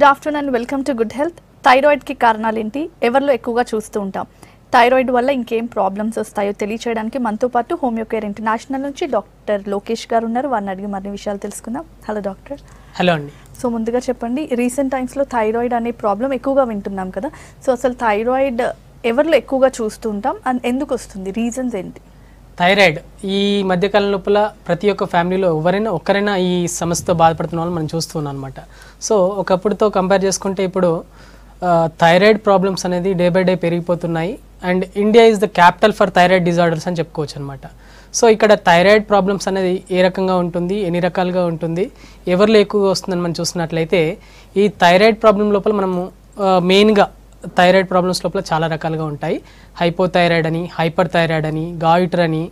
Good afternoon and welcome to good health. థైరాయిడ్కి కారణాలు ఏంటి, ఎవరిలో ఎక్కువగా చూస్తూ ఉంటాం, థైరాయిడ్ వల్ల ఇంకేం ప్రాబ్లమ్స్ వస్తాయో తెలియచేయడానికి మనతో పాటు హోమియో కేర్ ఇంటర్నేషనల్ నుంచి డాక్టర్ లోకేష్ గారు ఉన్నారు. వారిని అడిగి మరిన్ని విషయాలు తెలుసుకుందాం. Hello doctor. హలో అండి. సో ముందుగా చెప్పండి, రీసెంట్ టైమ్స్లో థైరాయిడ్ అనే ప్రాబ్లం ఎక్కువగా వింటున్నాం కదా, సో అసలు థైరాయిడ్ ఎవరిలో ఎక్కువగా చూస్తూ ఉంటాం అండ్ ఎందుకు వస్తుంది, రీజన్స్ ఏంటి? థైరాయిడ్ ఈ మధ్యకాలం లోపల ప్రతి ఒక్క ఫ్యామిలీలో ఒక్కరైనా ఈ సమస్యతో బాధపడుతున్న వాళ్ళు మనం చూస్తున్నాం అనమాట. సో ఒకప్పుడుతో కంపేర్ చేసుకుంటే ఇప్పుడు థైరాయిడ్ ప్రాబ్లమ్స్ అనేది డే బై డే పెరిగిపోతున్నాయి. And India is the capital for thyroid disorders అని చెప్పుకోవచ్చు అనమాట. సో ఇక్కడ థైరాయిడ్ ప్రాబ్లమ్స్ అనేది ఏ రకంగా ఉంటుంది, ఎన్ని రకాలుగా ఉంటుంది, ఎవరిలో ఎక్కువగా వస్తుందని మనం చూసినట్లయితే ఈ థైరాయిడ్ ప్రాబ్లం లోపల మనము మెయిన్గా థైరాయిడ్ ప్రాబ్లమ్స్ లోపల చాలా రకాలుగా ఉంటాయి. హైపోథైరాయిడ్ అని, హైపర్ థైరాయిడ్ అని, గాయిటర్ అని,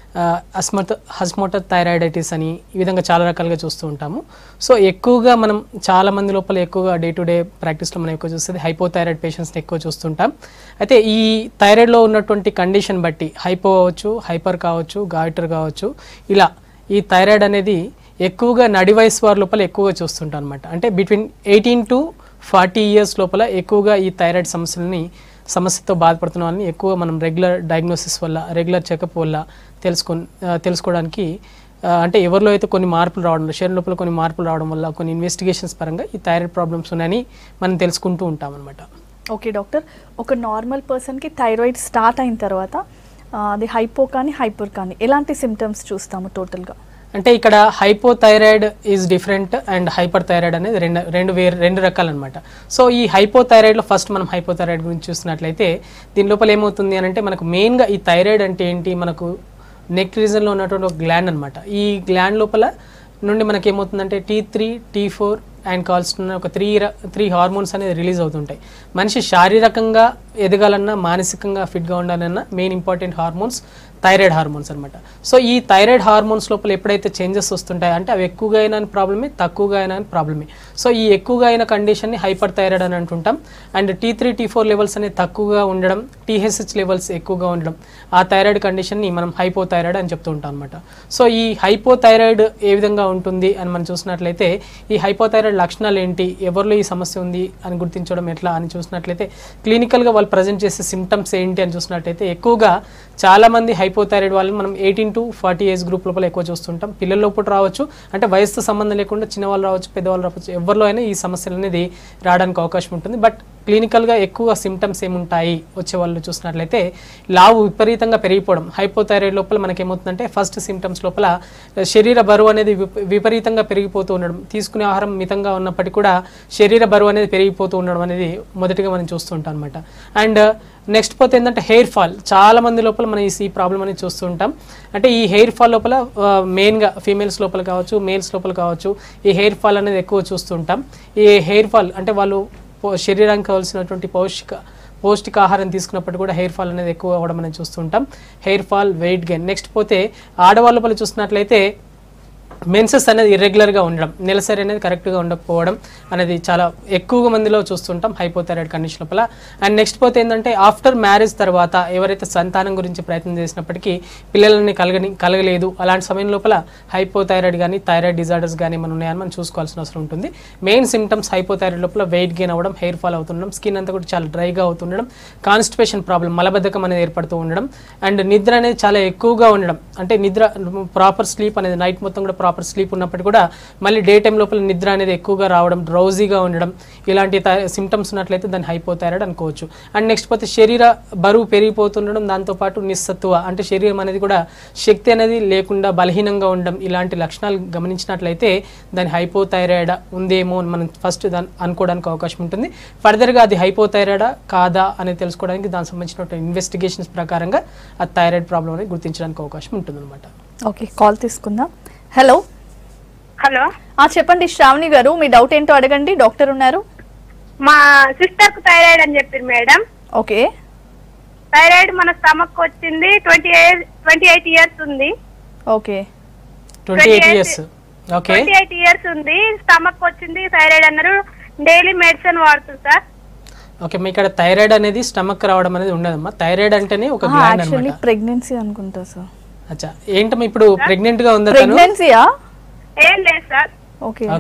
హస్మోటర్ థైరాయిడైటిస్ అని, ఈ విధంగా చాలా రకాలుగా చూస్తూ ఉంటాము. సో ఎక్కువగా మనం చాలా మంది లోపల ఎక్కువగా డే టు డే ప్రాక్టీస్లో మనం ఎక్కువ చూస్తుంది హైపోథైరాయిడ్ పేషెంట్స్ని ఎక్కువ చూస్తుంటాం. అయితే ఈ థైరాయిడ్లో ఉన్నటువంటి కండిషన్ బట్టి హైపో కావచ్చు, హైపర్ కావచ్చు, గాయిటర్ కావచ్చు, ఇలా ఈ థైరాయిడ్ అనేది ఎక్కువగా నడి వయసు వారి లోపల ఎక్కువగా చూస్తుంటాం అనమాట. అంటే బిట్వీన్ 18 to 40 years లోపల ఎక్కువగా ఈ థైరాయిడ్ సమస్యతో బాధపడుతున్న వాళ్ళని ఎక్కువగా మనం రెగ్యులర్ డయాగ్నోసిస్ వల్ల, రెగ్యులర్ చెకప్ వల్ల తెలుసుకోవడానికి అంటే ఎవరిలో అయితే కొన్ని మార్పులు రావడం, శరీరం లోపల కొన్ని మార్పులు రావడం వల్ల, కొన్ని ఇన్వెస్టిగేషన్స్ పరంగా ఈ థైరాయిడ్ ప్రాబ్లమ్స్ ఉన్నాయని మనం తెలుసుకుంటూ ఉంటాం అనమాట. ఓకే డాక్టర్, ఒక నార్మల్ పర్సన్కి థైరాయిడ్ స్టార్ట్ అయిన తర్వాత అది హైపో కానీ హైపర్ కానీ ఎలాంటి సిమ్టమ్స్ చూస్తాము టోటల్గా? అంటే ఇక్కడ hypothyroid is different and hyper thyroid అనేది రెండు రకాలు అనమాట. సో ఈ హైపోథైరాయిడ్లో ఫస్ట్ మనం హైపోథైరాయిడ్ గురించి చూసినట్లయితే దీని లోపల ఏమవుతుంది అని అంటే మనకు మెయిన్గా ఈ థైరాయిడ్ అంటే ఏంటి, మనకు నెక్ రీజన్లో ఉన్నటువంటి ఒక గ్లాండ్ అనమాట. ఈ గ్లాండ్ లోపల నుండి మనకి ఏమవుతుందంటే T3, T4 అండ్ కావాల్సిన ఒక త్రీ హార్మోన్స్ అనేది రిలీజ్ అవుతుంటాయి. మనిషి శారీరకంగా ఎదగాలన్నా, మానసికంగా ఫిట్గా ఉండాలన్నా main important hormones thyroid hormones అనమాట. సో ఈ థైరాయిడ్ హార్మోన్స్ లోపల ఎప్పుడైతే చేంజెస్ వస్తుంటాయో అంటే అవి ఎక్కువగా అయినా ప్రాబ్లమే, తక్కువగా అయినా ప్రాబ్లమే. సో ఈ ఎక్కువగా అయిన కండిషన్ని హైపర్ థైరాయిడ్ అని అంటుంటాం. అండ్ T3, T4 లెవెల్స్ అనేది తక్కువగా ఉండడం, TSH లెవెల్స్ ఎక్కువగా ఉండడం, ఆ థైరాయిడ్ కండిషన్ని మనం హైపోథైరాయిడ్ అని చెప్తూ ఉంటాం అనమాట. సో ఈ హైపోథైరాయిడ్ ఏ విధంగా ఉంటుంది అని మనం చూసినట్లయితే ఈ హైపోథైరాయిడ్ లక్షణాలు ఏంటి, ఎవరిలో ఈ సమస్య ఉంది అని గుర్తించడం ఎట్లా అని చూసినట్లయితే క్లినికల్గా వాళ్ళు ప్రజెంట్ చేసే సిమ్టమ్స్ ఏంటి అని చూసినట్లయితే ఎక్కువగా చాలామంది హైపోథైరాయిడ్ వాళ్ళని మనం 18 to 40 ఏజ్ గ్రూప్ లోపల ఎక్కువ చూస్తుంటాం. పిల్లల లోపల రావచ్చు, అంటే వయసుతో సంబంధం లేకుండా చిన్నవాళ్ళు రావచ్చు, పెద్దవాళ్ళు రావచ్చు, ఎవరిలో అయినా ఈ సమస్యలు అనేది రావడానికి అవకాశం ఉంటుంది. బట్ క్లినికల్గా ఎక్కువ సిమ్టమ్స్ ఏముంటాయి వచ్చే వాళ్ళు చూసినట్లయితే లావు విపరీతంగా పెరిగిపోవడం. హైపోథైరాయిడ్ లోపల మనకేమవుతుందంటే ఫస్ట్ సిమ్టమ్స్ లోపల శరీర బరువు అనేది విపరీతంగా పెరిగిపోతూ ఉండడం, తీసుకునే ఆహారం మితంగా ఉన్నప్పటికీ కూడా శరీర బరువు అనేది పెరిగిపోతూ ఉండడం అనేది మొదటిగా మనం చూస్తూ ఉంటాం అనమాట. అండ్ నెక్స్ట్ పోతే ఏంటంటే హెయిర్ ఫాల్, చాలా మంది లోపల మనం ఈ ప్రాబ్లం అనేది చూస్తూ ఉంటాం. అంటే ఈ హెయిర్ ఫాల్ లోపల మెయిన్గా ఫీమేల్స్ లోపల కావచ్చు, మేల్స్ లోపల కావచ్చు, ఈ హెయిర్ ఫాల్ అనేది ఎక్కువ చూస్తూ ఉంటాం. ఈ హెయిర్ ఫాల్ అంటే వాళ్ళు శరీరానికి కావాల్సినటువంటి పౌష్టికాహారం తీసుకున్నప్పుడు కూడా హెయిర్ ఫాల్ అనేది ఎక్కువ అవ్వడం అనేది చూస్తుంటాం. Hair fall, weight gain. Next పోతే ఆడవాళ్ళ లోపల చూసినట్లయితే మెన్సెస్ అనేది ఇర్రెగ్యులర్గా ఉండడం, నెలసరి అనేది కరెక్ట్గా ఉండకపోవడం అనేది చాలా ఎక్కువగా మందిలో చూస్తుంటాం హైపోథైరాయిడ్ కండిషన్ లోపల. అండ్ నెక్స్ట్ పోతే ఏంటంటే ఆఫ్టర్ మ్యారేజ్ తర్వాత ఎవరైతే సంతానం గురించి ప్రయత్నం చేసినప్పటికీ పిల్లలని కలగలేదు, అలాంటి సమయం లోపల హైపోథైరాయిడ్ కానీ థైరాయిడ్ డిజార్డర్స్ కానీ మనం ఉన్నాయని మనం చూసుకోవాల్సిన అవసరం ఉంటుంది. మెయిన్ సిమ్టమ్స్ హైపోథైరాయిడ్ లోపల వెయిట్ గెయిన్ అవ్వడం, హెయిర్ ఫాల్ అవుతుండడం, స్కిన్ అంతా కూడా చాలా డ్రైగా అవుతుండడం, కాన్స్టిపేషన్ ప్రాబ్లం, మలబద్ధకం అనేది ఏర్పడుతూ ఉండడం, అండ్ నిద్ర అనేది చాలా ఎక్కువగా ఉండడం. అంటే నిద్ర ప్రాపర్ స్లీప్ అనేది నైట్ మొత్తం కూడా ప్రాపర్ స్లీప్ ఉన్నప్పటికీ కూడా మళ్ళీ డే టైం లోపల నిద్ర అనేది ఎక్కువగా రావడం, డ్రౌజీగా ఉండడం, ఇలాంటి సిమ్టమ్స్ ఉన్నట్లయితే దాన్ని హైపోథైరాయిడ్ అనుకోవచ్చు. అండ్ నెక్స్ట్ పోతే శరీర బరువు పెరిగిపోతుండడం, దాంతోపాటు నిస్సత్తువ అంటే శరీరం అనేది కూడా శక్తి అనేది లేకుండా బలహీనంగా ఉండడం, ఇలాంటి లక్షణాలు గమనించినట్లయితే దాని హైపోథైరాయిడ్ ఉందేమో అని మనం ఫస్ట్ దాన్ని అనుకోవడానికి అవకాశం ఉంటుంది. ఫర్దర్గా అది హైపోథైరాయిడా కాదా అనేది తెలుసుకోవడానికి దానికి సంబంధించిన ఇన్వెస్టిగేషన్స్ ప్రకారంగా ఆ థైరాయిడ్ ప్రాబ్లం అనేది గుర్తించడానికి అవకాశం ఉంటుంది అనమాట. ఓకే, కాల్ తీసుకుందాం. హలో. హలో, చెప్పండి శ్రావణి గారు, మీ డౌట్ ఏంటో అడగండి, డాక్టర్ ఉన్నారు. మా సిస్టర్ కు థైరాయిడ్ అని చెప్పారు మేడం. ఓకే. థైరాయిడ్ మన స్టమక్ వచ్చింది, 28 years ఉంది. ఓకే. 28 years. ఓకే. 28 years ఉంది, స్టమక్ వచ్చింది, థైరాయిడ్ అన్నారు. డైలీ మెడిసిన్ వాడుతుంది సార్. ఓకే, మీ ఇక్కడ థైరాయిడ్ అనేది స్టమక్ రావడం అనేది ఉండదమ్మా. థైరాయిడ్ అంటేనే ఒక గ్లాండ్ అన్నమాట. ప్రెగ్నెన్సీ అనుకుంటా సార్. అచ్చా, ఏంటమ్మా ఇప్పుడు ప్రెగ్నెంట్ గా ఉందా? ప్రెగ్నెన్సీయా? ఏం లేదు సార్. ఓకే. ఓకే,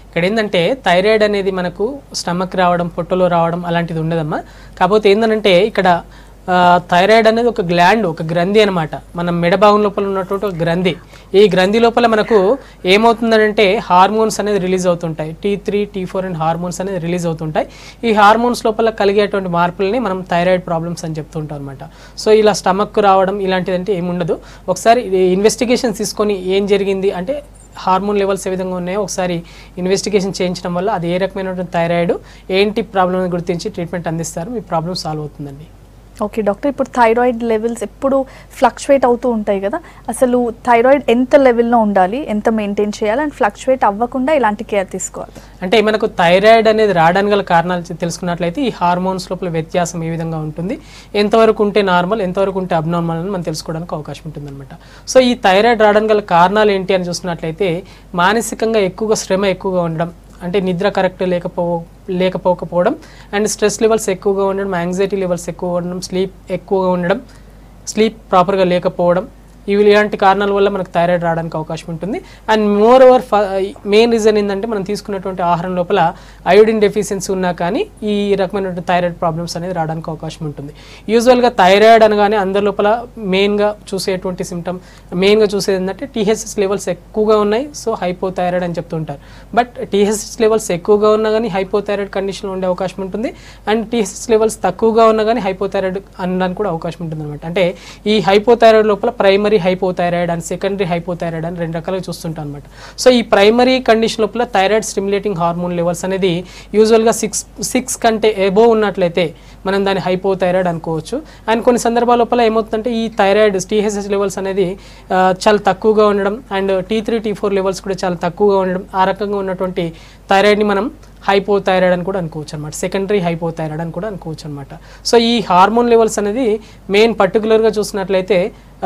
ఇక్కడ ఏంటంటే థైరాయిడ్ అనేది మనకు స్టమక్ రావడం, పొట్టలో రావడం అలాంటిది ఉండదమ్మా. కాకపోతే ఏంటంటే ఇక్కడ థైరాయిడ్ అనేది ఒక గ్లాండ్, ఒక గ్రంథి అనమాట. మన మెడ భాగం లోపల ఉన్నటువంటి ఒక గ్రంథి. ఈ గ్రంథి లోపల మనకు ఏమవుతుందంటే హార్మోన్స్ అనేది రిలీజ్ అవుతుంటాయి. T3, T4 అండ్ హార్మోన్స్ అనేది రిలీజ్ అవుతుంటాయి. ఈ హార్మోన్స్ లోపల కలిగేటువంటి మార్పులని మనం థైరాయిడ్ ప్రాబ్లమ్స్ అని చెప్తుంటాం అనమాట. సో ఇలా స్టమక్ రావడం ఇలాంటిదంటే ఏముండదు. ఒకసారి ఇన్వెస్టిగేషన్ తీసుకొని ఏం జరిగింది అంటే హార్మోన్ లెవెల్స్ ఏ విధంగా ఉన్నాయో ఒకసారి ఇన్వెస్టిగేషన్ చేయించడం వల్ల అది ఏ రకమైనటువంటి థైరాయిడ్, ఏంటి ప్రాబ్లమ్ గుర్తించి ట్రీట్మెంట్ అందిస్తారు, మీ ప్రాబ్లం సాల్వ్ అవుతుందండి. ఓకే డాక్టర్, ఇప్పుడు థైరాయిడ్ లెవెల్స్ ఎప్పుడు ఫ్లక్చువేట్ అవుతూ ఉంటాయి కదా, అసలు థైరాయిడ్ ఎంత లెవెల్లో ఉండాలి, ఎంత మెయింటైన్ చేయాలి, అండ్ ఫ్లక్చువేట్ అవ్వకుండా ఇలాంటి కేర్ తీసుకోవాలి? అంటే మనకు థైరాయిడ్ అనేది రావడానికి గల కారణాలు తెలుసుకున్నట్లయితే ఈ హార్మోన్స్ లోపల వ్యత్యాసం ఏ విధంగా ఉంటుంది, ఎంతవరకు ఉంటే నార్మల్, ఎంతవరకు ఉంటే అబ్నార్మల్ అని మనం తెలుసుకోవడానికి అవకాశం ఉంటుంది అనమాట. సో ఈ థైరాయిడ్ రావడానికి గల కారణాలు ఏంటి అని చూసినట్లయితే మానసికంగా ఎక్కువగా శ్రమ ఎక్కువగా ఉండడం, అంటే నిద్ర కరెక్ట్ లేకపోకపోవడం, అండ్ స్ట్రెస్ లెవెల్స్ ఎక్కువగా ఉండడం, యాంగ్జైటీ లెవెల్స్ ఎక్కువగా ఉండడం, స్లీప్ ఎక్కువగా ఉండడం, స్లీప్ ప్రాపర్గా లేకపోవడం, ఇలాంటి కారణాల వల్ల మనకు థైరాయిడ్ రావడానికి అవకాశం ఉంటుంది. And moreover main reason ఏంటంటే మనం తీసుకున్నటువంటి ఆహారం లోపల అయోడిన్ డెఫిషియన్సీ ఉన్నా కానీ ఈ రకమైనటువంటి థైరాయిడ్ ప్రాబ్లమ్స్ అనేది రావడానికి అవకాశం ఉంటుంది. యూజువల్గా థైరాయిడ్ అనగానే అందరి లోపల మెయిన్గా చూసేటువంటి సిమ్టమ్, మెయిన్గా చూసేది ఏంటంటే TSH లెవెల్స్ ఎక్కువగా ఉన్నాయి, సో హైపోథైరాయిడ్ అని చెప్తుంటారు. బట్ TSH లెవెల్స్ ఎక్కువగా ఉన్నా కానీ హైపోథైరాయిడ్ కండిషన్లో ఉండే అవకాశం ఉంటుంది, అండ్ TSH లెవెల్స్ తక్కువగా ఉన్నా కానీ హైపోథైరాయిడ్ అనడానికి కూడా అవకాశం ఉంటుంది అనమాట. అంటే ఈ హైపోథైరాయిడ్ లోపల primary hypothyroid and secondary hypothyroid అని రెండు రకాలుగా చూస్తుంటాం అనమాట. సో ఈ ప్రైమరీ కండిషన్ లోపల థైరాయిడ్ స్టిమ్యులేటింగ్ హార్మోన్ లెవెల్స్ అనేది యూజువల్గా 6 కంటే ఎబోవ్ ఉన్నట్లయితే మనం దాన్ని హైపోథైరాయిడ్ అనుకోవచ్చు. అండ్ కొన్ని సందర్భాల లోపల ఏమవుతుందంటే ఈ థైరాయిడ్ TSH లెవెల్స్ అనేది చాలా తక్కువగా ఉండడం, అండ్ T3, T4 లెవెల్స్ కూడా చాలా తక్కువగా ఉండడం, ఆ రకంగా ఉన్నటువంటి థైరాయిడ్ని మనం హైపోథైరాయిడ్ అని కూడా అనుకోవచ్చు అనమాట, సెకండరీ హైపోథైరాయిడ్ అని కూడా అనుకోవచ్చు అనమాట. సో ఈ హార్మోన్ లెవెల్స్ అనేది మెయిన్ పర్టికులర్గా చూసినట్లయితే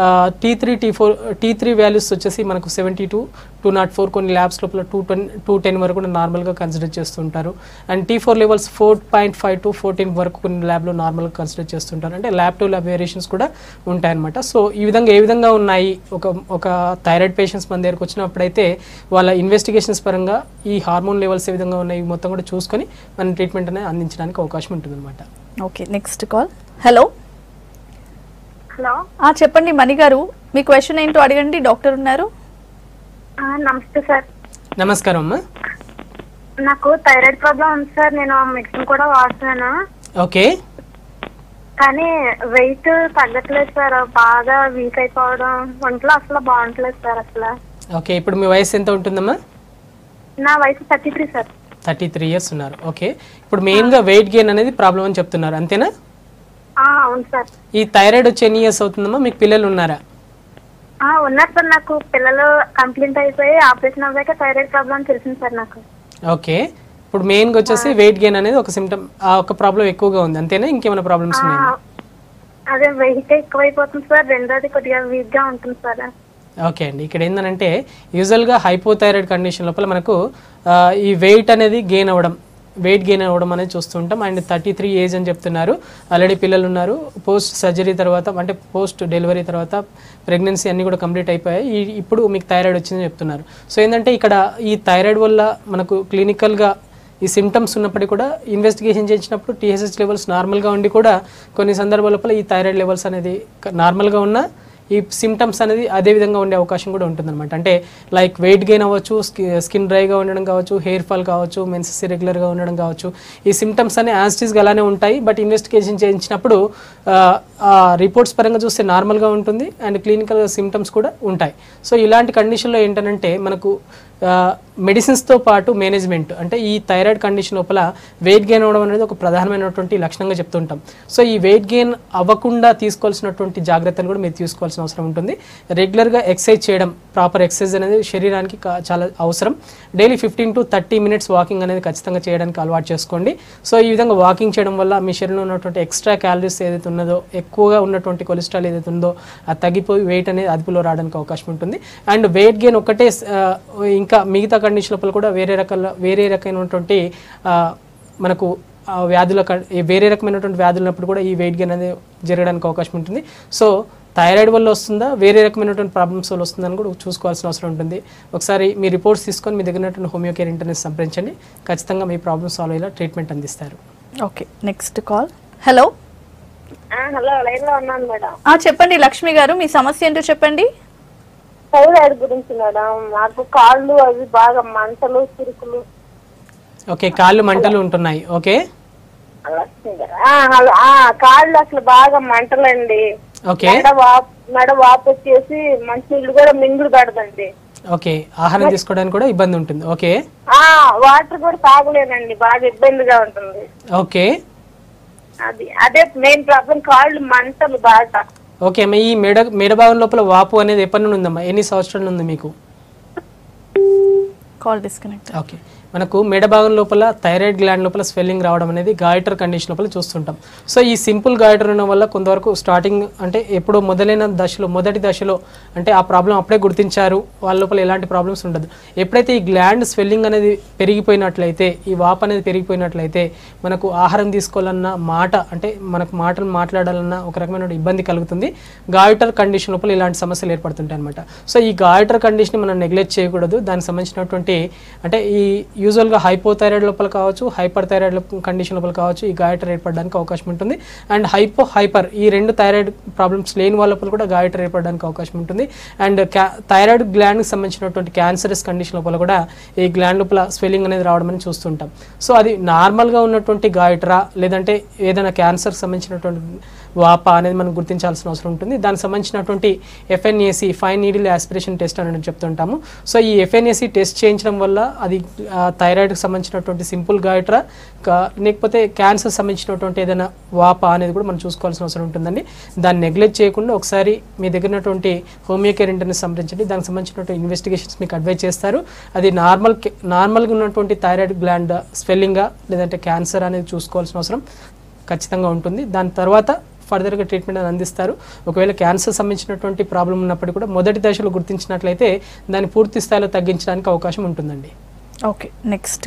T3 వాల్యూస్ వచ్చేసి మనకు 72, 204, కొన్ని ల్యాబ్స్ లోపల 210 వరకు కూడా నార్మల్గా కన్సిడర్ చేస్తుంటారు. అండ్ T4 లెవెల్స్ 4.5 to 14 వరకు కొన్ని ల్యాబ్లో నార్మల్గా కన్సిడర్ చేస్తుంటారు. అంటే ల్యాబ్ టు ల్యాబ్ వేరియేషన్స్ కూడా ఉంటాయన్నమాట. సో ఈ విధంగా ఏ విధంగా ఉన్నాయి ఒక థైరాయిడ్ పేషెంట్స్ మన దగ్గరకు వచ్చినప్పుడైతే వాళ్ళ ఇన్వెస్టిగేషన్స్ పరంగా ఈ హార్మోన్ లెవెల్స్ ఏ విధంగా ఉన్నాయి మొత్తం కూడా చూసుకొని మనం ట్రీట్మెంట్ అనేది అందించడానికి అవకాశం ఉంటుంది అనమాట. Okay, next call. Hello. Hello, చెప్పండి మణి గారు, మీ క్వశ్చన్ ఏంటో అడగండి, డాక్టర్ ఉన్నారు. నమస్తే సార్. నమస్కారం అమ్మా. నాకు థైరాయిడ్ ప్రాబ్లం ఉంది సార్, నేను మెడిసిన్ కూడా వాడుతున్నాను. ఓకే. కానీ వెయిట్ తగ్గట్లేదు సార్, బాగా వీక్ అయిపోవడం, ఒంట్లో అసలు బాగుంటలేదు సార్ అసలు. ఓకే, ఇప్పుడు మీ వయసు ఎంత ఉంటుందమ్మా? నా వయసు 33 సార్. 33 ఇయర్స్ ఉన్నారు. ఓకే, ఇప్పుడు మెయిన్గా వెయిట్ గెయిన్ అనేది ప్రాబ్లం అని చెప్తున్నారు, అంతేనా? అవును సార్. ఈ థైరాయిడ్ వచ్చి ఎన్ని ఇయర్స్ అవుతుందమ్మా? మీకు పిల్లలు ఉన్నారా? ఉన్నారు సార్, నాకు పిల్లలు కంప్లీట్ అయిపోయి ఆపరేషన్ అవ్వాక థైరాయిడ్ ప్రాబ్లం తెలిసింది సార్ నాకు. ఓకే, ఇప్పుడు మెయిన్గా వచ్చేసి వెయిట్ గెయిన్ అనేది ఒక సిమ్టమ్, ఒక ప్రాబ్లం ఎక్కువగా ఉంది, అంతేనా? ఇంకేమైనా ప్రాబ్లమ్స్ ఉన్నాయా? అదే వెయిట్ ఎక్కువైపోతుంది సార్, రెండోది కొద్దిగా వీక్ గా ఉంటుంది సార్. ఓకే అండి, ఇక్కడ ఏంటంటే యూజువల్గా హైపోథైరాయిడ్ కండిషన్ లోపల మనకు ఈ వెయిట్ గెయిన్ అవ్వడం అనేది చూస్తుంటాం. అండ్ 33 ఏజ్ అని చెప్తున్నారు, ఆల్రెడీ పిల్లలు ఉన్నారు, పోస్ట్ సర్జరీ తర్వాత అంటే పోస్ట్ డెలివరీ తర్వాత ప్రెగ్నెన్సీ అన్నీ కూడా కంప్లీట్ అయిపోయాయి, ఇప్పుడు మీకు థైరాయిడ్ వచ్చిందని చెప్తున్నారు. సో ఏంటంటే ఇక్కడ ఈ థైరాయిడ్ వల్ల మనకు క్లినికల్గా ఈ సిమ్టమ్స్ ఉన్నప్పటికీ కూడా ఇన్వెస్టిగేషన్ చేసినప్పుడు TSH లెవెల్స్ నార్మల్గా ఉండి కూడా కొన్ని సందర్భాల లోపల ఈ థైరాయిడ్ లెవెల్స్ అనేది నార్మల్గా ఉన్న ఈ సిమ్టమ్స్ అనేది అదే విధంగా ఉండే అవకాశం కూడా ఉంటుందన్నమాట. అంటే లైక్ వెయిట్ గెయిన్ అవ్వచ్చు, స్కిన్ డ్రైగా ఉండడం కావచ్చు, హెయిర్ ఫాల్ కావచ్చు, మెన్సెస్ ఇరెగ్యులర్గా ఉండడం కావచ్చు, ఈ సిమ్టమ్స్ అనే యాస్టీస్గా అలానే ఉంటాయి. బట్ ఇన్వెస్టిగేషన్ చేయించినప్పుడు రిపోర్ట్స్ పరంగా చూస్తే నార్మల్గా ఉంటుంది, అండ్ క్లినికల్ సిమ్టమ్స్ కూడా ఉంటాయి. సో ఇలాంటి కండిషన్లో ఏంటంటే మనకు మెడిసిన్స్తో పాటు మేనేజ్మెంట్, అంటే ఈ థైరాయిడ్ కండిషన్ లోపల వెయిట్ గెయిన్ అవ్వడం అనేది ఒక ప్రధానమైనటువంటి లక్షణంగా చెప్తుంటాం. సో ఈ వెయిట్ గెయిన్ అవ్వకుండా తీసుకోవాల్సినటువంటి జాగ్రత్తలు కూడా మీరు తీసుకోవాల్సిన అవసరం ఉంటుంది. రెగ్యులర్గా ఎక్సర్సైజ్ చేయడం, ప్రాపర్ ఎక్సర్సైజ్ అనేది శరీరానికి చాలా అవసరం. డైలీ 15 to 30 minutes వాకింగ్ అనేది ఖచ్చితంగా చేయడానికి అలవాటు చేసుకోండి. సో ఈ విధంగా వాకింగ్ చేయడం వల్ల మీ శరీరంలో ఉన్నటువంటి ఎక్స్ట్రా క్యాలరీస్ ఏదైతే ఉన్నదో, ఎక్కువగా ఉన్నటువంటి కొలెస్ట్రాల్ ఏదైతే ఉందో అది తగ్గిపోయి వెయిట్ అనేది అదుపులో రావడానికి అవకాశం ఉంటుంది. అండ్ వెయిట్ గెయిన్ ఒకటే, ఇంకా మిగతా కండిషన్ లోపల కూడా వేరే రకమైనటువంటి మనకు వేరే రకమైనటువంటి వ్యాధులు ఉన్నప్పుడు కూడా ఈ వెయిట్ గెయిన్ అనేది జరగడానికి అవకాశం ఉంటుంది. సో థైరాయిడ్ వల్ల వస్తుందా వేరే రకమైనటువంటి ప్రాబ్లమ్స్ వల్ల వస్తుందని కూడా చూసుకోవాల్సిన అవసరం ఉంటుంది. ఒకసారి మీ రిపోర్ట్స్ తీసుకొని మీ దగ్గర ఉన్నటువంటి హోమియో కేర్ ఇంటర్ని సంప్రదించండి. ఖచ్చితంగా మీ ప్రాబ్లమ్ సాల్వ్ అయ్యేలా ట్రీట్మెంట్ అందిస్తారు. Okay, next call. Hello. Hello, line లో ఉన్నాను మేడం. చెప్పండి లక్ష్మి గారు, మీ సమస్య ఏంటో చెప్పండి. థైరాయిడ్ గురించి మేడం. నాకు కాళ్ళు అవి బాగా మంటలు, చిరుకులు. ఓకే, కాళ్ళు మంటలు ఉంటున్నాయి. ఓకే, కాళ్ళు అసలు బాగా మంటలండి. ఓకే, మెడ వాపు వచ్చేసి మంచినీళ్ళు కూడా మింగుడు పడదండి. ఓకే, ఆహారం తీసుకోవడానికి కూడా ఇబ్బంది ఉంటుంది. ఓకే, వాటర్ కూడా తాగలేనండి, బాగా ఇబ్బందిగా ఉంటుంది. ఓకే, అదే మెయిన్ ప్రాబ్లం, కాళ్ళు మంటలు బాగా. ఓకే అమ్మా, ఈ మెడ భాగం లోపల వాపు అనేది ఎప్పటి నుండి ఉందమ్మా? ఎన్ని సంవత్సరాల ఉంది మీకు? Call disconnect. ఓకే, మనకు మెడ భాగం లోపల థైరాయిడ్ గ్లాండ్ లోపల స్వెల్లింగ్ రావడం అనేది గాయిటర్ కండిషన్ లోపల చూస్తుంటాం. సో ఈ సింపుల్ గాయిటర్ ఉండడం వల్ల కొంతవరకు స్టార్టింగ్ అంటే ఎప్పుడో మొదలైన దశలో మొదటి దశలో అంటే ఆ ప్రాబ్లం అప్పుడే గుర్తించారు, వాళ్ళ లోపల ఎలాంటి ప్రాబ్లమ్స్ ఉండదు. ఎప్పుడైతే ఈ గ్లాండ్ స్వెల్లింగ్ అనేది పెరిగిపోయినట్లయితే, ఈ వాప్ అనేది పెరిగిపోయినట్లయితే మనకు ఆహారం తీసుకోవాలన్న మాట అంటే మనకు మాటలు మాట్లాడాలన్న ఒక రకమైన ఇబ్బంది కలుగుతుంది. గాయిటర్ కండిషన్ లోపల ఇలాంటి సమస్యలు ఏర్పడుతుంటాయి అనమాట. సో ఈ గాయిటర్ కండిషన్ మనం నెగ్లెక్ట్ చేయకూడదు. దానికి సంబంధించినటువంటి అంటే ఈ యూజువల్గా హైపోథైరాయిడ్ లోపల కావచ్చు, హైపర్ థైరాయిడ్ కండిషన్ లోపల కావచ్చు ఈ గాయిటర్ ఏర్పడడానికి అవకాశం ఉంటుంది. అండ్ హైపర్ ఈ రెండు థైరాయిడ్ ప్రాబ్లమ్స్ లేని వాళ్ళ లోపల కూడా గాయిటర్ ఏర్పడడానికి అవకాశం ఉంటుంది. అండ్ థైరాయిడ్ గ్లాండ్కి సంబంధించినటువంటి క్యాన్సరస్ కండిషన్ లోపల కూడా ఈ గ్లాండ్ లోపల స్వెల్లింగ్ అనేది రావడం అని చూస్తుంటాం. సో అది నార్మల్గా ఉన్నటువంటి గాయిటరా లేదంటే ఏదైనా క్యాన్సర్కి సంబంధించినటువంటి వాప అనేది మనం గుర్తించాల్సిన అవసరం ఉంటుంది. దానికి సంబంధించినటువంటి FNAC fine needle aspiration test అని చెప్తుంటాము. సో ఈ FNAC టెస్ట్ చేయించడం వల్ల అది థైరాయిడ్కి సంబంధించినటువంటి సింపుల్ గాయిట్రా లేకపోతే క్యాన్సర్ సంబంధించినటువంటి ఏదైనా వాప అనేది కూడా మనం చూసుకోవాల్సిన అవసరం ఉంటుందండి. దాన్ని నెగ్లెక్ట్ చేయకుండా ఒకసారి మీ దగ్గర ఉన్నటువంటి హోమియో కేర్ ఇంటర్ని సంప్రదించండి. దానికి సంబంధించినటువంటి ఇన్వెస్టిగేషన్స్ మీకు అడ్వైజ్ చేస్తారు. అది నార్మల్గా ఉన్నటువంటి థైరాయిడ్ గ్లాండ్ స్వెల్లింగా లేదంటే క్యాన్సర్ అనేది చూసుకోవాల్సిన అవసరం ఖచ్చితంగా ఉంటుంది. దాని తర్వాత ఫర్దర్గా ట్రీట్మెంట్ అని అందిస్తారు. ఒకవేళ క్యాన్సర్ సంబంధించినటువంటి ప్రాబ్లం ఉన్నప్పటికీ కూడా మొదటి దశలో గుర్తించినట్లయితే దాన్ని పూర్తి స్థాయిలో తగ్గించడానికి అవకాశం ఉంటుందండి. ఓకే, నెక్స్ట్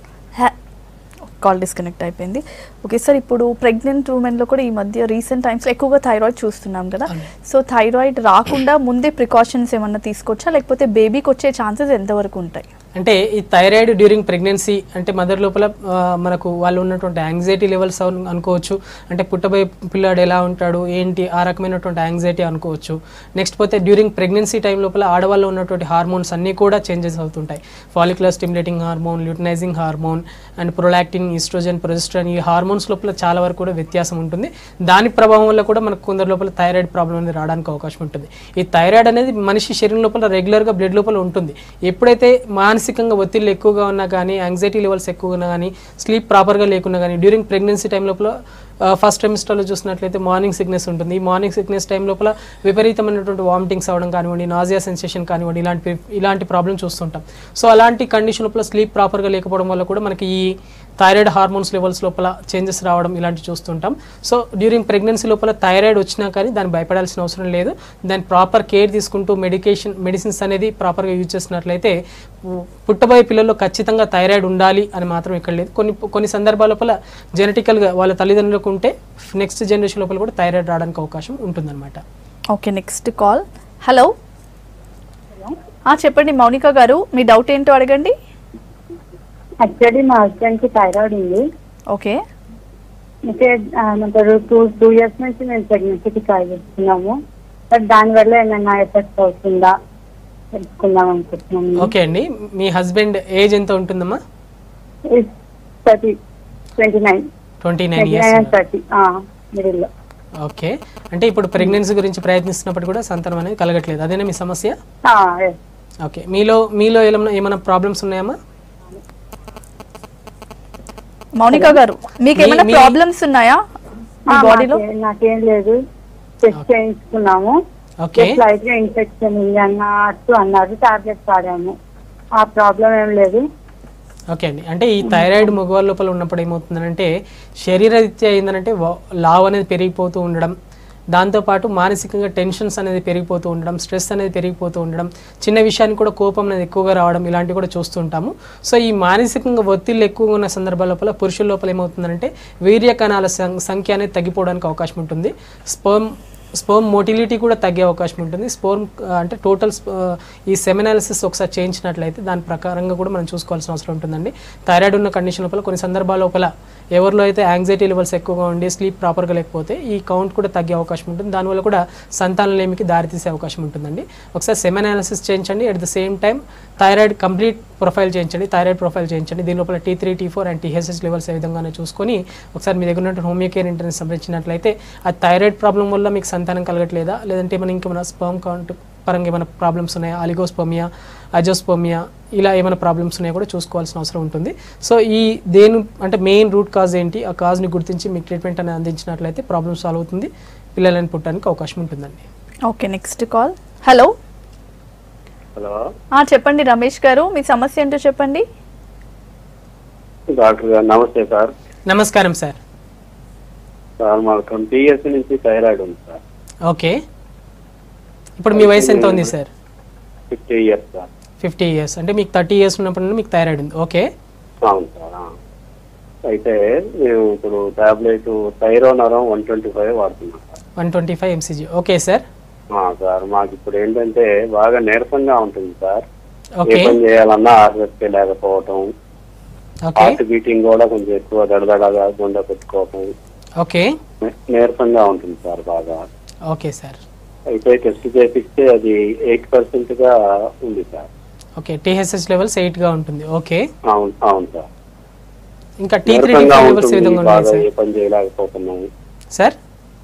కాల్ డిస్కనెక్ట్ అయిపోయింది. ఓకే సార్, ఇప్పుడు ప్రెగ్నెంట్ ఉమెన్లో కూడా ఈ మధ్య రీసెంట్ టైమ్స్లో ఎక్కువగా థైరాయిడ్ చూస్తున్నాం కదా. సో థైరాయిడ్ రాకుండా ముందే ప్రికాషన్స్ ఏమన్నా తీసుకోవచ్చా, లేకపోతే బేబీకి వచ్చే ఛాన్సెస్ ఎంతవరకు ఉంటాయి? అంటే ఈ థైరాయిడ్ డ్యూరింగ్ ప్రెగ్నెన్సీ అంటే మదర్ లోపల మనకు వాళ్ళు ఉన్నటువంటి యాంగ్జైటీ లెవెల్స్ అనుకోవచ్చు. అంటే పుట్టబోయే పిల్లాడు ఎలా ఉంటాడు ఏంటి ఆ రకమైనటువంటి యాంగ్జైటీ అనుకోవచ్చు. నెక్స్ట్ పోతే డ్యూరింగ్ ప్రెగ్నెన్సీ టైం లోపల ఆడవాళ్ళు ఉన్నటువంటి హార్మోన్స్ అన్నీ కూడా చేంజెస్ అవుతుంటాయి. Follicular stimulating hormone, luteinizing hormone and prolactin, oestrogen, progesterone ఈ హార్మోన్స్ లోపల చాలా వరకు కూడా వ్యత్యాసం ఉంటుంది. దాని ప్రభావం వల్ల కూడా మనకు కొందరు లోపల థైరాయిడ్ ప్రాబ్లం అనేది రావడానికి అవకాశం ఉంటుంది. ఈ థైరాయిడ్ అనేది మనిషి శరీరం లోపల రెగ్యులర్గా బ్లడ్ లోపల ఉంటుంది. ఎప్పుడైతే మానసికంగా ఒత్తిళ్ళు ఎక్కువగా ఉన్నా కానీ, యాంగ్జైటీ లెవెల్స్ ఎక్కువగా ఉన్నా కానీ, స్లీప్ ప్రాపర్గా లేకున్నా కానీ, డ్యూరింగ్ ప్రెగ్నెన్సీ టైం లోపల ఫస్ట్ ట్రైమిస్టర్లో చూసినట్లయితే మార్నింగ్ సిక్నెస్ ఉంటుంది. ఈ మార్నింగ్ సిక్నెస్ టైం లోపల విపరీతమైనటువంటి వామిటింగ్స్ అవ్వడం కానివ్వండి, నాజియా సెన్సేషన్ కానివ్వండి, ఇలాంటి ప్రాబ్లమ్ చూస్తుంటాం. సో అలాంటి కండిషన్ లోపల స్లీప్ ప్రాపర్గా లేకపోవడం వల్ల కూడా మనకి ఈ థైరాయిడ్ హార్మోన్స్ లెవెల్స్ లోపల చేంజెస్ రావడం ఇలాంటివి చూస్తుంటాం. సో డ్యూరింగ్ ప్రెగ్నెన్సీ లోపల థైరాయిడ్ వచ్చినా కానీ దాన్ని భయపడాల్సిన అవసరం లేదు. దాన్ని ప్రాపర్ కేర్ తీసుకుంటూ మెడిసిన్స్ అనేది ప్రాపర్గా యూజ్ చేసినట్లయితే పుట్టబోయే పిల్లల్లో ఖచ్చితంగా థైరాయిడ్ ఉండాలి అని మాత్రం ఇక్కడ లేదు. కొన్ని సందర్భాల లోపల జెనెటికల్గా వాళ్ళ తల్లిదండ్రులకు ఉంటే నెక్స్ట్ జనరేషన్ లోపల కూడా థైరాయిడ్ రావడానికి అవకాశం ఉంటుందన్నమాట. Okay, next call. హలో. చెప్పండి మౌనిక గారు, మీ డౌట్ ఏంటో అడగండి. యాక్చువల్లీ మా హస్బెండ్ కి థైరాయిడ్ ఉంది. ఓకే, అయితే టూ ఇయర్స్ నుంచి మేము ప్రెగ్నెన్సీకి ట్రై చేస్తున్నాము. బట్ దానివల్ల ఏమైనా ఎఫెక్ట్ అవుతుందా తెలుసుకుందాం అనుకుంటున్నాము. ఓకే అండి, మీ హస్బెండ్ ఏజ్ ఎంత ఉంటుందమ్మా? 29 years. మిడిల్. ఓకే, అంటే ఇప్పుడు ప్రెగ్నెన్సీ గురించి ప్రయత్నిస్తున్నప్పుడు కూడా సంతానం అనేది కలగట్లేదు, అదేనా మీ సమస్య? ఓకే, మీలో ఏమైనా ప్రాబ్లమ్స్ ఉన్నాయమ్మా? మౌనిక గారు, మీకు ఏమైనా ప్రాబ్లమ్స్ ఉన్నాయా బాడీలో? నాకేం లేదు, టెస్ట్ చేయించుకున్నాము. లైట్ గా ఇన్ఫెక్షన్ ఉంది అన్నారు, టాబ్లెట్స్ వాడాము, ఆ ప్రాబ్లం ఏం లేదు. ఓకే అండి, అంటే ఈ థైరాయిడ్ మగవాళ్ళ లోపల ఉన్నప్పుడు ఏమవుతుందంటే శరీరరీత్యా ఏంటంటే లావ్ అనేది పెరిగిపోతూ ఉండడం, దాంతోపాటు మానసికంగా టెన్షన్స్ అనేది పెరిగిపోతూ ఉండడం, స్ట్రెస్ అనేది పెరిగిపోతూ ఉండడం, చిన్న విషయానికి కూడా కోపం అనేది ఎక్కువగా రావడం ఇలాంటివి కూడా చూస్తుంటాము. సో ఈ మానసికంగా ఒత్తిళ్ళు ఎక్కువగా ఉన్న సందర్భాల లోపల పురుషుల లోపల ఏమవుతుందంటే వీర్య కణాల సంఖ్య అనేది తగ్గిపోవడానికి అవకాశం ఉంటుంది. స్పర్మ్ మోటిలిటీ కూడా తగ్గే అవకాశం ఉంటుంది. స్పర్మ్ అంటే టోటల్ ఈ సెమినాలిసిస్ ఒకసారి చేయించినట్లయితే దాని ప్రకారంగా కూడా మనం చూసుకోవాల్సిన అవసరం ఉంటుందండి. థైరాయిడ్ ఉన్న కండిషన్ లోపల కొన్ని సందర్భాల లోపల ఎవరిలో అయితే యాంగ్జైటీ లెవెల్స్ ఎక్కువగా ఉండి స్లీప్ ప్రాపర్గా లేకపోతే ఈ కౌంట్ కూడా తగ్గే అవకాశం ఉంటుంది. దానివల్ల కూడా సంతానలేమికి దారితీసే అవకాశం ఉంటుందండి. ఒకసారి సెమినాలిసిస్ చేయించండి. At the same time thyroid complete profile చేయించండి, థైరాయిడ్ ప్రొఫైల్ చేయించండి. దీని లోపల T3, T4 and TSH levels ఏ విధంగానే చూసుకొని ఒకసారి మీ దగ్గర ఉన్న హోమియో కేర్ ఇంటర్ని సంప్రదించినట్లయితే ఆ థైరాయిడ్ ప్రాబ్లం వల్ల మీకు సంతానం కలగట్లేదా, లేదంటే ఏమైనా ఇంకేమైనా స్పర్మ్ కౌంట్ పరంగా ఏమైనా ప్రాబ్లమ్స్ ఉన్నాయా, అలిగోస్పర్మియా, అజోస్పర్మియా ఇలా ఏమైనా ప్రాబ్లమ్స్ ఉన్నాయో కూడా చూసుకోవాల్సిన అవసరం ఉంటుంది. సో ఈ అంటే మెయిన్ రూట్ కాజ్ ఏంటి, ఆ కాజ్ని గుర్తించి మీకు ట్రీట్మెంట్ అనేది అందించినట్లయితే ప్రాబ్లమ్ సాల్వ్ అవుతుంది, పిల్లలని పుట్టడానికి అవకాశం ఉంటుందండి. Okay, next call. Hello. Hello, చెప్పండి రమేష్ గారు, మీ సమస్య ఏంటో చెప్పండి. డాక్టర్ గారు నమస్తే సార్. నమస్కారం సార్. సార్ మాకు 20 years నుంచి థైరాయిడ్ ఉంది సార్. ఓకే, ఇప్పుడు మీ వయసు ఎంత ఉంది సార్? 50 years sir. 50 years అంటే మీకు 30 years ఉన్నప్పుడు నుండి మీకు థైరాయిడ్ ఉంది. ఓకే, అవును సార్. అయితే మేము ఇప్పుడు టాబ్లెట్ థైరోనరం 125 వాడుతున్నాం sir. 125 mcg. Okay sir. Sir మాకు ఇప్పుడు ఏంటంటే బాగా నీరసంగా ఉంటుంది సార్. ఏ ఓకే పని చేయాలన్నా ఆర్ఎస్కే లేకపోవటం, ఓకే హార్ట్ బీటింగ్ కూడా కొంచెం ఎక్కువ దడదడగా గుండె పెట్టుకోవటం, ఓకే నీరసంగా ఉంటుంది సార్ బాగా. Okay sir. అయితే టెస్ట్ చేపిస్తే అది 8% గా ఉంది సార్. ఓకే, TSH లెవెల్స్ 8 గా ఉంటుంది. ఓకే, అవును అవును సార్. ఇంకా T3, నీరసంగా T4 లెవెల్స్ ఏ ఉంటుంది, విధంగా ఉన్నాయి బాగా సార్? ఏ పని చేయలేకపోతున్నాము సార్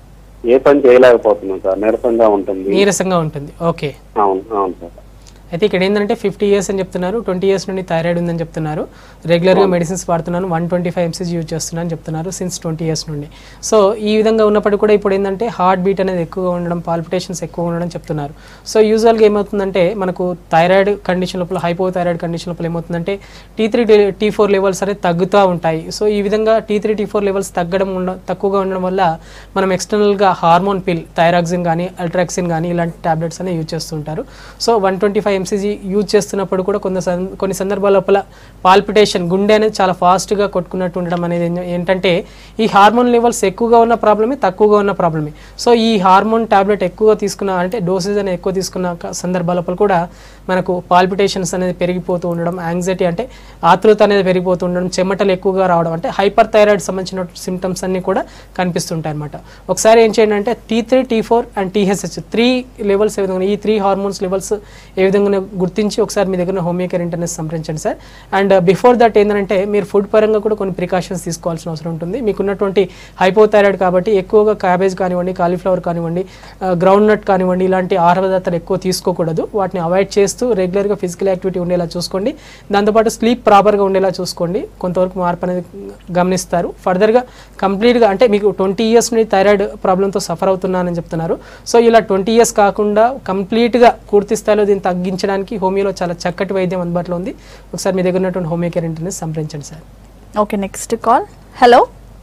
ఏ పని చేయలేకపోతున్నాం సార్, నీరసంగా ఉంటుంది. నీరసంగా ఉంటుంది. ఓకే, అవును అవును సార్. అయితే ఇక్కడ ఏంటంటే 50 years అని చెప్తున్నారు, 20 years నుండి థైరాయిడ్ ఉందని చెప్తున్నారు, రెగ్యులర్గా మెడిసిన్స్ వాడుతున్నాను, 125 mcg యూజ్ చేస్తున్నాను చెప్తున్నారు సిన్స్ 20 years నుండి. సో ఈ విధంగా ఉన్నప్పటికీ కూడా ఇప్పుడు ఏంటంటే హార్ట్ బీట్ అనేది ఎక్కువగా ఉండడం, పాల్పిటేషన్స్ ఎక్కువ ఉండడం చెప్తున్నారు. సో యూజువల్గా ఏమవుతుందంటే మనకు థైరాయిడ్ కండిషన్ లోపల, హైపోథైరాయిడ్ కండిషన్ లోపల ఏమవుతుందంటే T3, T4 లెవెల్స్ అనేది తగ్గుతూ ఉంటాయి. సో ఈ విధంగా T3, T4 లెవెల్స్ తక్కువగా ఉండడం వల్ల మనం ఎక్స్టర్నల్గా హార్మోన్ పిల్, థైరాక్సిన్ కానీ అల్ట్రాక్సిన్ కానీ ఇలాంటి టాబ్లెట్స్ అనేవి యూజ్ చేస్తుంటారు. సో 125 mcg యూజ్ చేస్తున్నప్పుడు కూడా కొన్ని సందర్భాల లోపల పాల్పిటేషన్, గుండె అనేది చాలా ఫాస్ట్గా కొట్టుకున్నట్టు ఉండడం అనేది ఏంటంటే ఈ హార్మోన్ లెవెల్స్ ఎక్కువగా ఉన్న ప్రాబ్లమే, తక్కువగా ఉన్న ప్రాబ్లమే. సో ఈ హార్మోన్ టాబ్లెట్ ఎక్కువ తీసుకున్న అంటే డోసేజ్ అనేది ఎక్కువ తీసుకున్న సందర్భాల లోపల కూడా మనకు పాల్పిటేషన్స్ అనేది పెరిగిపోతూ ఉండడం, యాంగ్జైటీ అంటే ఆతృత అనేది పెరిగిపోతూ ఉండడం, చెమటలు ఎక్కువగా రావడం, అంటే హైపర్ థైరాయిడ్ సంబంధించిన సిమ్టమ్స్ అన్నీ కూడా కనిపిస్తుంటాయి అనమాట. ఒకసారి ఏం చేయండి అంటే T3, T4 and TSH 3 levels ఏ విధంగా, ఈ 3 హార్మోన్స్ లెవెల్స్ ఏ విధంగా గుర్తించి ఒకసారి మీ దగ్గర హోమియో కేర్ ఇంటర్ని సంప్రదించండి సార్. అండ్ బిఫోర్ దట్ ఏంటంటే మీరు ఫుడ్ పరంగా కూడా కొన్ని ప్రికాషన్స్ తీసుకోవాల్సిన అవసరం ఉంటుంది. మీకున్నటువంటి హైపోథైరాయిడ్ కాబట్టి ఎక్కువగా క్యాబేజ్ కానివ్వండి, కాలీఫ్లవర్ కానివ్వండి, గ్రౌండ్ నట్ కానివ్వండి, ఇలాంటి ఆహార పదార్థాలు ఎక్కువ తీసుకోకూడదు. వాటిని అవాయిడ్ చేస్తూ రెగ్యులర్గా ఫిజికల్ యాక్టివిటీ ఉండేలా చూసుకోండి. దాంతోపాటు స్లీప్ ప్రాపర్గా ఉండేలా చూసుకోండి. కొంతవరకు మార్పు అనేది గమనిస్తారు. ఫర్దర్గా కంప్లీట్గా అంటే మీకు 20 years నుండి థైరాయిడ్ ప్రాబ్లంతో సఫర్ అవుతున్నానని చెప్తున్నారు. సో ఇలా 20 years కాకుండా కంప్లీట్గా పూర్తి స్థాయిలో దీన్ని తగ్గించడానికి హోమియోలో చాలా చక్కటి వైద్యం అందుబాటులో ఉంది. ఒకసారి మీ దగ్గర ఉన్నటువంటి హోమియో కేర్ ఇంటర్ని సంప్రదించండి sir. Okay, next call. Hello.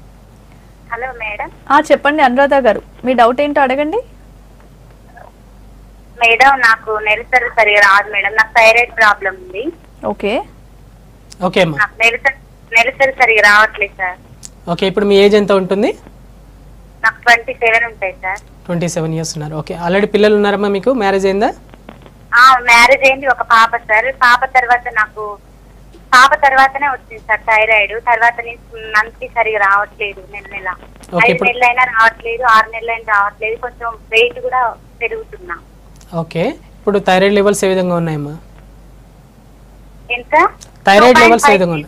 Hello madam. చెప్పండి అనురాధ గారు, మీ డౌట్ ఏంటో అడగండి. మేడం నాకు నెలసరి సరిగా రాదు మేడం, నాకు థైరాయిడ్ ప్రాబ్లం ఉంది. ఓకే ఓకే అమ్మా. నాకు నెలసరి సరిగా రావట్లేదు సార్. ఓకే, ఇప్పుడు మీ ఏజ్ ఎంత ఉంటుంది? నాకు 27 ఉంటాయి సార్. 27 years ఉన్నారు. ఓకే, ఆల్రెడీ పిల్లలు ఉన్నారమ్మా మీకు? మ్యారేజ్ అయిందా? మ్యారేజ్ అయింది, ఒక పాప సార్. పాప తర్వాతనే వచ్చింది సార్ థైరాయిడ్. తర్వాత మంత్లీ సరిగా రావట్లేదు, నెల 5 నెలలైనా రావట్లేదు, 6 నెలలైనా రావట్లేదు. కొంచెం వెయిట్ కూడా పెరుగుతున్నా. ఓకే, ఇప్పుడు థైరాయిడ్ లెవెల్స్ ఏ విధంగా ఉన్నాయమ్మా? ఎంత? థైరాయిడ్ లెవెల్స్ ఏ విధంగా ఉన్నాయి?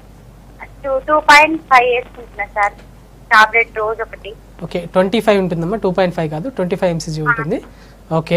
2.5 వేసుకుంటున్నా సార్ టాబ్లెట్ రోజు ఒకటి. ఓకే, 25 ఉంటుందమ్మా, 2.5 కాదు, 25 mcg ఉంటుంది. ఓకే,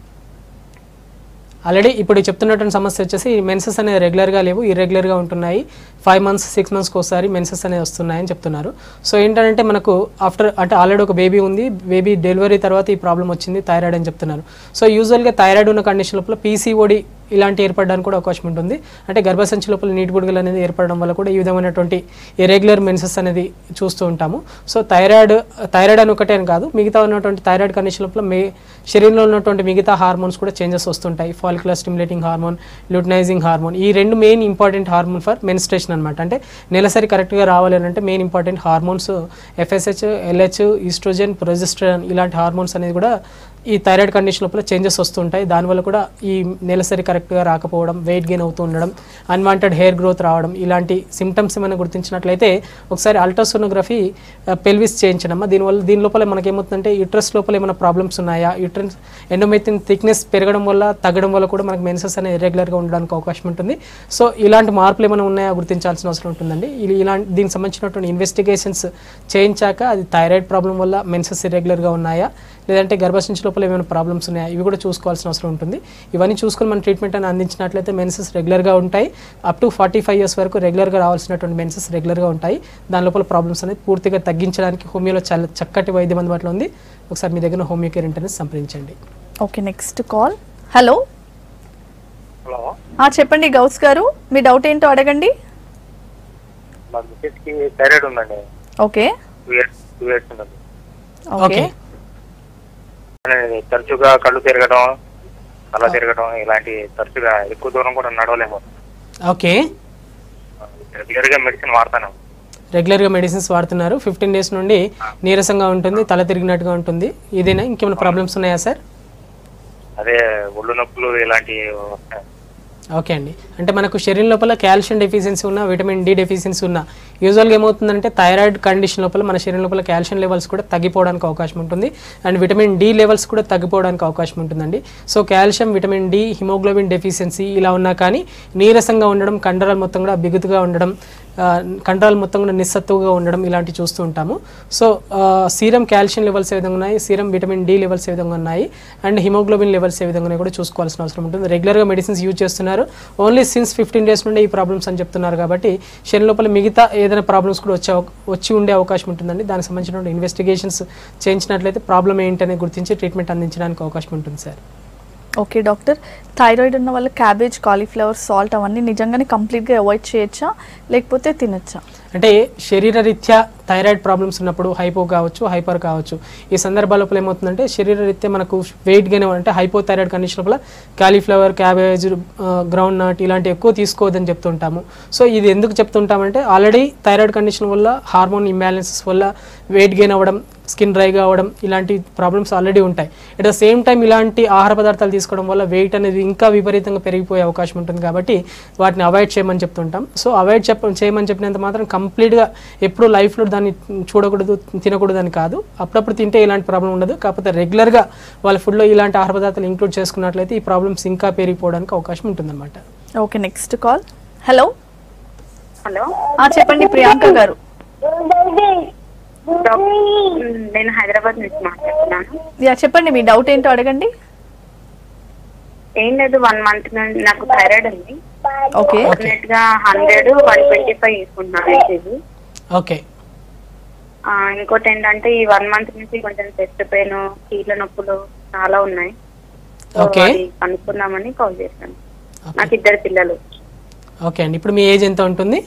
ఆల్రెడీ ఇప్పుడు చెప్తున్నటువంటి సమస్య వచ్చేసి మెన్సెస్ అనేది రెగ్యులర్గా లేవు, ఇర్రెగ్యులర్గా ఉంటున్నాయి. 5 months 6 monthsకి ఒకసారి మెన్సెస్ అనేది వస్తున్నాయని చెప్తున్నారు. సో ఏంటంటే మనకు అంటే ఆల్రెడీ ఒక బేబీ ఉంది, బేబీ డెలివరీ తర్వాత ఈ ప్రాబ్లం వచ్చింది థైరాయిడ్ అని చెప్తున్నారు. సో యూజువల్గా థైరాయిడ్ ఉన్న కండిషన్ లోపల PCOD ఇలాంటి ఏర్పడడానికి కూడా అవకాశం ఉంటుంది. అంటే గర్భసంచి లోపల నీటి బుడగలు అనేది ఏర్పడడం వల్ల కూడా ఈ విధమైనటువంటి ఇరెగ్యులర్ మెన్సెస్ అనేది చూస్తూ ఉంటాము. సో థైరాయిడ్ అని ఒకటే అని కాదు, మిగతా ఉన్నటువంటి థైరాయిడ్ కండిషన్ లోపల శరీరంలో ఉన్నటువంటి మిగతా హార్మోన్స్ కూడా చేంజెస్ వస్తుంటాయి. Follicular stimulating hormone, luteinizing hormone, ఈ రెండు main important hormone for menstruation అనమాట. అంటే నెలసరి కరెక్ట్గా రావాలి అని అంటే main important hormones FSH, LH, oestrogen, progesterone ఇలాంటి హార్మోన్స్ అనేది కూడా ఈ థైరాయిడ్ కండిషన్ లోపల చేంజెస్ వస్తుంటాయి. దానివల్ల కూడా ఈ నెలసరి కరెక్ట్గా రాకపోవడం, వెయిట్ గెయిన్ అవుతూ ఉండడం, అన్వాంటెడ్ హెయిర్ గ్రోత్ రావడం ఇలాంటి సిమ్టమ్స్ ఏమైనా గుర్తించినట్లయితే ఒకసారి అల్ట్రాసోనోగ్రఫీ పెల్విస్ చేయించడం. దీని లోపల మనకేమవుతుందంటే యూట్రస్ లోపల ఏమైనా ప్రాబ్లమ్స్ ఉన్నాయా, యూట్రస్ ఎండోమెట్రిన్ థిక్నెస్ పెరగడం వల్ల తగ్గడం వల్ల కూడా మనకు మెన్సెస్ అనేది ఇర్రెగ్యులర్గా ఉండడానికి అవకాశం ఉంటుంది. సో ఇలాంటి మార్పులు ఏమైనా ఉన్నాయా గుర్తించాల్సిన అవసరం ఉంటుందండి. దీనికి సంబంధించినటువంటి ఇన్వెస్టిగేషన్స్ చేయించాక అది థైరాయిడ్ ప్రాబ్లం వల్ల మెన్సెస్ ఇర్రెగ్యులర్గా ఉన్నాయా, లేదంటే గర్భసంచి లోపల ఏమైనా ప్రాబ్లమ్స్ ఉన్నాయా, ఇవి కూడా చూసుకోవాల్సిన అవసరం ఉంటుంది. ఇవన్నీ చూసుకొని మన ట్రీట్మెంట్ అని అందించినట్లయితే మెన్సెస్ రెగ్యులర్గా ఉంటాయి. అప్ టు 45 years వరకు రెగ్యులర్గా రావాల్సినటువంటి మెన్సెస్ రెగ్యులర్గా ఉంటాయి. దాని లోపల ప్రాబ్లమ్స్ అనేది పూర్తిగా తగ్గించడానికి హోమియోలో చాలా చక్కటి వైద్యం అందుబాటులో ఉంది. ఒకసారి మీ దగ్గర హోమియో కేర్ ఇంటర్ని సంప్రదించండి. Okay, next call. Hello. Hello, చెప్పండి గౌస్ గారు, మీ డౌట్ ఏంటో అడగండి. మా మిస్సెస్కి థైరాయిడ్ ఉందండి. ఓకే 2 years ఉందండి. ఓకే తరచుగా కళ్ళు తిరగడం, తల తిరగడం ఇలాంటి తరచుగా ఎక్కువ దూరం కూడా నడవలేము. ఓకే, రెగ్యులర్గా మెడిసిన్ వాడతాను. రెగ్యులర్గా మెడిసిన్స్ వాడుతున్నారు. 15 days నుండి నీరసంగా ఉంటుంది, తల తిరిగినట్టుగా ఉంటుంది. ఇదేనా, ఇంకేమైనా ప్రాబ్లమ్స్ ఉన్నాయా సార్? అదే ఒళ్ళు నొప్పులు ఇలాంటివి వస్తాయి. ఓకే అండి, అంటే మనకు శరీరం లోపల కాల్షియం డెఫిషియన్సీ ఉన్న, విటమిన్ డి డెఫిషియన్సీ ఉన్న, యూజువల్గా ఏమవుతుందంటే థైరాయిడ్ కండిషన్ లోపల మన శరీరం లోపల కాల్షియం లెవెల్స్ కూడా తగ్గిపోవడానికి అవకాశం ఉంటుంది అండ్ విటమిన్ డి లెవెల్స్ కూడా తగ్గిపోవడానికి అవకాశం ఉంటుందండి. So calcium, vitamin D, haemoglobin deficiency ఇలా ఉన్నా కానీ నీరసంగా ఉండడం, కండరాలు మొత్తం కూడా బిగుతుగా ఉండడం, కండరాలు మొత్తం కూడా నిస్సత్తుగా ఉండడం ఇలాంటివి చూస్తూ ఉంటాము. సో సీరం కాల్షియం లెవెల్స్ ఏ విధంగా ఉన్నాయి, సీరం విటమిన్ డి లెవెల్స్ ఏ విధంగా ఉన్నాయి అండ్ హిమోగ్లోబిన్ లెవెల్స్ ఏ విధంగా ఉన్నాయి కూడా చూసుకోవాల్సిన అవసరం ఉంటుంది. రెగ్యులర్గా మెడిసిన్స్ యూజ్ చేస్తున్నారు, ఓన్లీ సిన్స్ 15 days నుండి ఈ ప్రాబ్లమ్స్ అని చెప్తున్నారు కాబట్టి శరీరం లోపల మిగతా ఏదైనా ప్రాబ్లమ్స్ కూడా వచ్చి ఉండే అవకాశం ఉంటుందండి. దానికి సంబంధించిన ఇన్వెస్టిగేషన్స్ చేయించినట్లయితే ప్రాబ్లం ఏంటనేది గుర్తించి ట్రీట్మెంట్ అందించడానికి అవకాశం ఉంటుంది సార్. ఓకే డాక్టర్, థైరాయిడ్ ఉన్న వాళ్ళు క్యాబేజ్, కాలీఫ్లవర్, సాల్ట్ అవన్నీ నిజంగానే కంప్లీట్గా అవాయిడ్ చేయొచ్చా లేకపోతే తినొచ్చా? అంటే శరీరరీత్యా థైరాయిడ్ ప్రాబ్లమ్స్ ఉన్నప్పుడు హైపో కావచ్చు, హైపర్ కావచ్చు, ఈ సందర్భాల లోపల ఏమవుతుందంటే శరీరరీత్యా మనకు వెయిట్ గెయిన్ అంటే హైపో థైరాయిడ్ కండిషన్ లోపల కాలీఫ్లవర్, క్యాబేజ్, గ్రౌండ్ నట్ ఇలాంటి ఎక్కువ తీసుకోవద్దని చెప్తుంటాము. సో ఇది ఎందుకు చెప్తుంటామంటే ఆల్రెడీ థైరాయిడ్ కండిషన్ వల్ల హార్మోన్ ఇంబ్యాలెన్సెస్ వల్ల వెయిట్ గెయిన్ అవ్వడం, స్కిన్ డ్రైగా అవ్వడం ఇలాంటి ప్రాబ్లమ్స్ ఆల్రెడీ ఉంటాయి. అట్ ద సేమ్ టైం ఇలాంటి ఆహార పదార్థాలు తీసుకోవడం వల్ల వెయిట్ అనేది ఇంకా విపరీతంగా పెరిగిపోయే అవకాశం ఉంటుంది కాబట్టి వాటిని అవాయిడ్ చేయమని చెప్తుంటాం. సో అవాయిడ్ చేయమని చెప్పినంత మాత్రం కంప్లీట్గా ఎప్పుడు లైఫ్లో దాన్ని చూడకూడదు, తినకూడదు అని కాదు. అప్పుడప్పుడు తింటే ఇలాంటి ప్రాబ్లం ఉండదు. కాకపోతే రెగ్యులర్గా వాళ్ళ ఫుడ్లో ఇలాంటి ఆహార పదార్థాలు ఇంక్లూడ్ చేసుకున్నట్లయితే ఈ ప్రాబ్లమ్స్ ఇంకా పెరిగిపోవడానికి అవకాశం ఉంటుందన్నమాట. Okay, next call. Hello. Hello, చెప్పండి ప్రియాంక గారు. నేను హైదరాబాద్ నుంచి మాట్లాడుతున్నాను. చెప్పండి, మీ డౌట్ ఏంటో అడగండి. ఏం లేదు, 1 month నుండి నాకు థైరాయిడ్ ఉంది. ఓకే, డెఫినెట్ గా 100, 125 తీసుకుంటున్నాను. ఓకే, ఇంకోటి ఏంటంటే ఈ 1 month నుంచి కొంచెం చెస్ట్ పెయిన్, కీళ్ళ నొప్పులు చాలా ఉన్నాయి. ఓకే, కనుక్కుందామని కాల్ చేశాను. నాకు 2 పిల్లలు. ఓకే అండి, ఇప్పుడు మీ ఏజ్ ఎంత ఉంటుంది?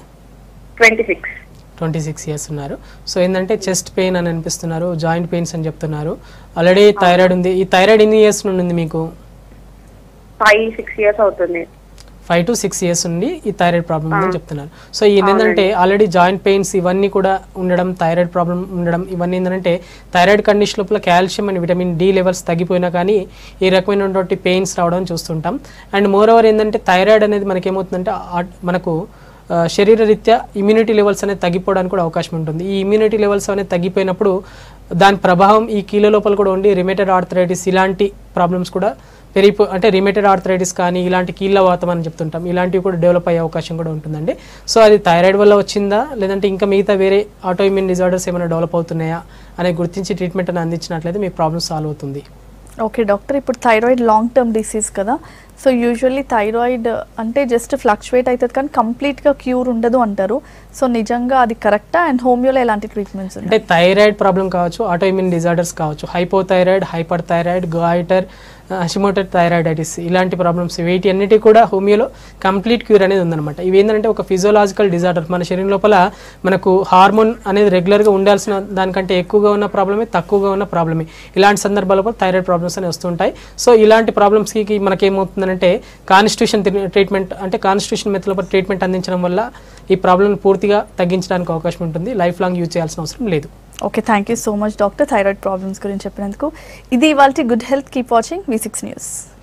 26 years ఉన్నారు. సో ఏంటంటే చెస్ట్ పెయిన్ అని అనిపిస్తున్నారు, జాయింట్ పెయిన్స్ అని చెప్తున్నారు, ఆల్రెడీ థైరాయిడ్ ఉంది. ఈ థైరాయిడ్ ఎన్ని ఇయర్స్ నుండి ఉంది మీకు? 5-6 years అవుతుంది. 5 to 6 years నుండి ఈ థైరాయిడ్ ప్రాబ్లమ్ ఉందని చెప్తున్నారు. సో ఏంటంటే ఆల్రెడీ జాయింట్ పెయిన్స్ ఇవన్నీ కూడా ఉండడం, థైరాయిడ్ ప్రాబ్లం ఉండడం, ఇవన్నీ ఏంటంటే థైరాయిడ్ కండిషన్ లోపల calcium and vitamin D levels తగ్గిపోయినా కానీ ఈ రకమైనటువంటి పెయిన్స్ రావడం చూస్తుంటాం. అండ్ మోర్ ఓవర్ ఏంటంటే థైరాయిడ్ అనేది మనకి ఏమవుతుందంటే మనకు శరీరరీత్యా ఇమ్యూనిటీ లెవెల్స్ అనేది తగ్గిపోవడానికి కూడా అవకాశం ఉంటుంది. ఈ ఇమ్యూనిటీ లెవెల్స్ అనేది తగ్గిపోయినప్పుడు దాని ప్రభావం ఈ కీళ్ళ లోపల కూడా ఉండి రిమేటెడ్ ఆర్థరైటిస్ ఇలాంటి ప్రాబ్లమ్స్ కూడా అంటే రిమేటెడ్ ఆర్థరైటిస్ కానీ ఇలాంటి కీళ్ళ వాతం అని చెప్తుంటాం, ఇలాంటివి కూడా డెవలప్ అయ్యే అవకాశం కూడా ఉంటుందండి. సో అది థైరాయిడ్ వల్ల వచ్చిందా లేదంటే ఇంకా మిగతా వేరే ఆటో ఇమ్యూన్ డిజార్డర్స్ ఏమైనా డెవలప్ అవుతున్నాయా అనేది గుర్తించి ట్రీట్మెంట్ అని అందించినట్లయితే మీ ప్రాబ్లమ్ సాల్వ్ అవుతుంది. ఓకే డాక్టర్, ఇప్పుడు థైరాయిడ్ లాంగ్ టర్మ్ డిసీజ్ కదా, సో యూజువల్లీ థైరాయిడ్ అంటే జస్ట్ ఫ్లక్చువేట్ అవుతుంది కానీ కంప్లీట్గా క్యూర్ ఉండదు అంటారు. సో నిజంగా అది కరెక్టా? అండ్ హోమియోలో ఎలాంటి ట్రీట్మెంట్స్ అంటే థైరాయిడ్ ప్రాబ్లం కావచ్చు, ఆటో ఇమ్యూన్ డిజార్డర్స్ కావచ్చు, hypothyroid, hyper thyroid, goitre, Hashimoto thyroiditis ఇలాంటి ప్రాబ్లమ్స్ వీటి అన్నిటి కూడా హోమియోలో కంప్లీట్ క్యూర్ అనేది ఉందన్నమాట. ఇవి ఏంటంటే ఒక ఫిజియోలాజికల్ డిజార్డర్, మన శరీరం లోపల మనకు హార్మోన్ అనేది రెగ్యులర్గా ఉండాల్సిన దానికంటే ఎక్కువగా ఉన్న ప్రాబ్లమే, తక్కువగా ఉన్న ప్రాబ్లమే. ఇలాంటి సందర్భాల్లో థైరాయిడ్ ప్రాబ్లమ్స్ అనేవి వస్తుంటాయి. సో ఇలాంటి ప్రాబ్లమ్స్కి మనకేమవుతుందంటే కాన్స్టిట్యూషన్ ట్రీట్మెంట్, అంటే కాన్స్టిట్యూషన్ మెథడ్ లోపల ట్రీట్మెంట్ అందించడం వల్ల ఈ ప్రాబ్లమ్ పూర్తిగా తగ్గించడానికి అవకాశం ఉంటుంది. లైఫ్ లాంగ్ యూజ్ చేయాల్సిన అవసరం లేదు. Okay, thank you so much doctor, thyroid problems గురించి చెప్పినందుకు. ఇది ఇవాల్టి good health. Keep watching V6 news.